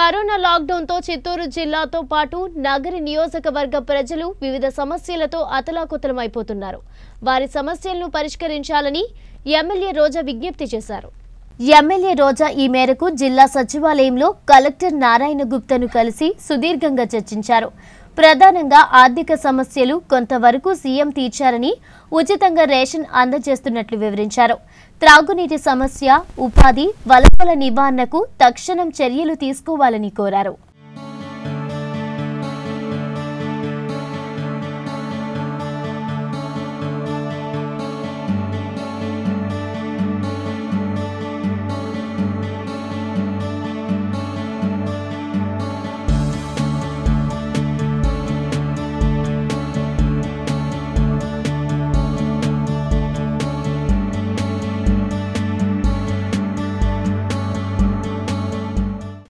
Corona lockdown తో చిత్తూరు జిల్లాతో పాటు నగరి నియోజకవర్గ ప్రజలు వివిధ సమస్యలతో అతలాకుతలమైపోతున్నారు. వారి సమస్యలను పరిష్కరించాలని ఎమ్మెల్యే రోజా విజ్ఞప్తి చేశారు. ఎమ్మెల్యే రోజా ఈ మేరకు జిల్లా సచివాలయంలో కలెక్టర్ నారాయణ గుప్తాను కలిసి సుదీర్ఘంగా చర్చించారు. ప్రధానంగా ఆర్థిక సమస్యలు కొంతవరకు సీఎం తీర్చారని, ఉచితంగా రేషన్ అందజేస్తున్నట్లు వివరించారు. త్రాగునీటి సమస్య, ఉపాధి, వలసల నివారణకు తక్షణం చర్యలు తీసుకోవాలని కోరారు.